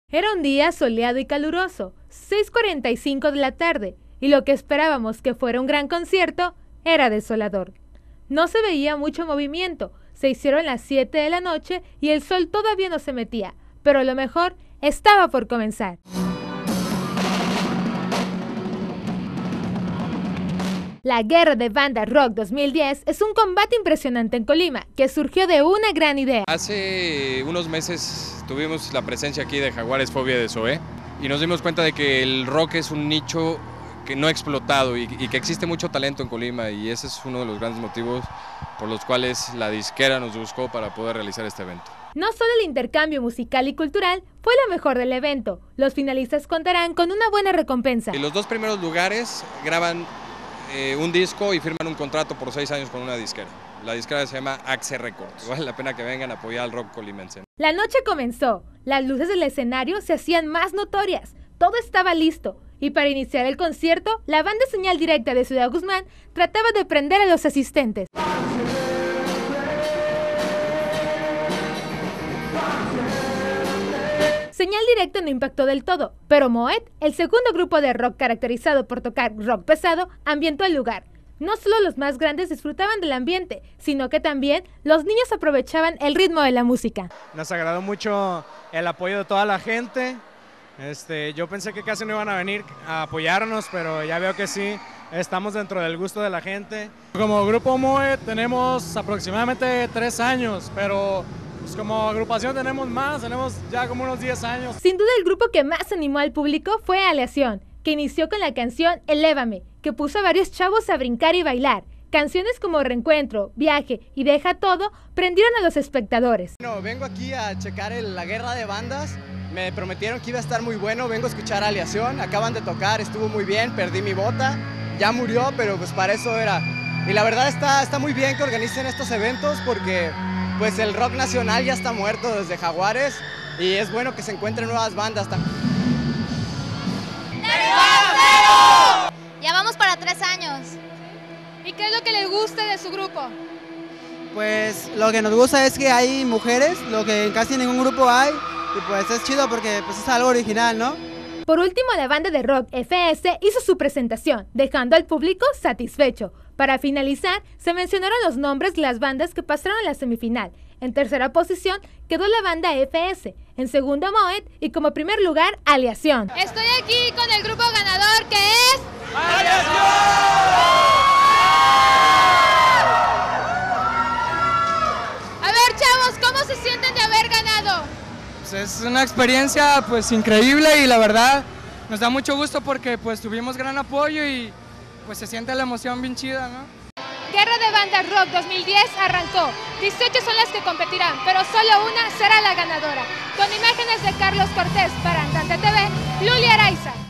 Era un día soleado y caluroso, 6:45 de la tarde, y lo que esperábamos que fuera un gran concierto era desolador. No se veía mucho movimiento, se hicieron las 7 de la noche y el sol todavía no se metía, pero lo mejor estaba por comenzar. La Guerra de Bandas Rock 2010 es un combate impresionante en Colima, que surgió de una gran idea. Hace unos meses tuvimos la presencia aquí de Jaguares Fobia de Zoé y nos dimos cuenta de que el rock es un nicho que no ha explotado y que existe mucho talento en Colima, y ese es uno de los grandes motivos por los cuales la disquera nos buscó para poder realizar este evento. No solo el intercambio musical y cultural fue lo mejor del evento, los finalistas contarán con una buena recompensa. Y los dos primeros lugares graban un disco y firman un contrato por 6 años con una disquera. La disquera se llama Axe Records. Vale la pena que vengan a apoyar al rock colimense. La noche comenzó, las luces del escenario se hacían más notorias, todo estaba listo, y para iniciar el concierto, la banda Señal Directa de Ciudad Guzmán trataba de prender a los asistentes. Señal Directa no impactó del todo, pero Moet, el segundo grupo de rock caracterizado por tocar rock pesado, ambientó el lugar. No solo los más grandes disfrutaban del ambiente, sino que también los niños aprovechaban el ritmo de la música. Nos agradó mucho el apoyo de toda la gente. Yo pensé que casi no iban a venir a apoyarnos, pero ya veo que sí, estamos dentro del gusto de la gente. Como grupo Moet tenemos aproximadamente 3 años, pero como agrupación tenemos ya como unos 10 años. Sin duda el grupo que más animó al público fue Aleación, que inició con la canción Elévame, que puso a varios chavos a brincar y bailar. Canciones como Reencuentro, Viaje y Deja Todo prendieron a los espectadores. Bueno, vengo aquí a checar la guerra de bandas, me prometieron que iba a estar muy bueno, vengo a escuchar Aleación, acaban de tocar, estuvo muy bien, perdí mi bota, ya murió, pero pues para eso era. Y la verdad está muy bien que organicen estos eventos porque pues el rock nacional ya está muerto desde Jaguares y es bueno que se encuentren nuevas bandas. Ya vamos para 3 años. ¿Y qué es lo que les gusta de su grupo? Pues lo que nos gusta es que hay mujeres, lo que en casi ningún grupo hay, y pues es chido porque pues es algo original, ¿no? Por último, la banda de rock FS hizo su presentación, dejando al público satisfecho. Para finalizar, se mencionaron los nombres de las bandas que pasaron a la semifinal. En tercera posición quedó la banda FS, en segundo Moet y como primer lugar Aleación. Estoy aquí con el grupo ganador que es... ¡Aleación! A ver, chavos, ¿cómo se sienten de haber ganado? Es una experiencia pues increíble y la verdad nos da mucho gusto porque pues tuvimos gran apoyo y pues se siente la emoción bien chida, ¿no? Guerra de Bandas Rock 2010 arrancó. 18 son las que competirán, pero solo una será la ganadora. Con imágenes de Carlos Cortés para Andante TV, Luli Araiza.